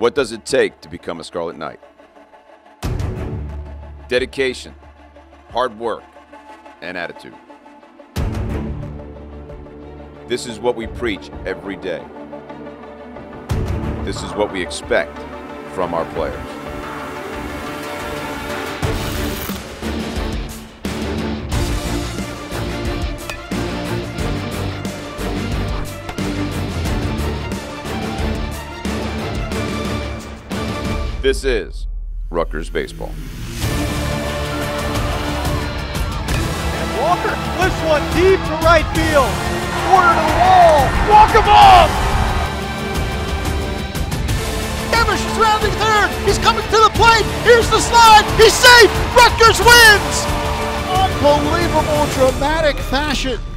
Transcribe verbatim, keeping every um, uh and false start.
What does it take to become a Scarlet Knight? Dedication, hard work, and attitude. This is what we preach every day. This is what we expect from our players. This is Rutgers Baseball. And Walker flips one deep to right field. Corner to the wall. Walker ball! Devers is rounding third. He's coming to the plate. Here's the slide. He's safe. Rutgers wins! Unbelievable dramatic fashion.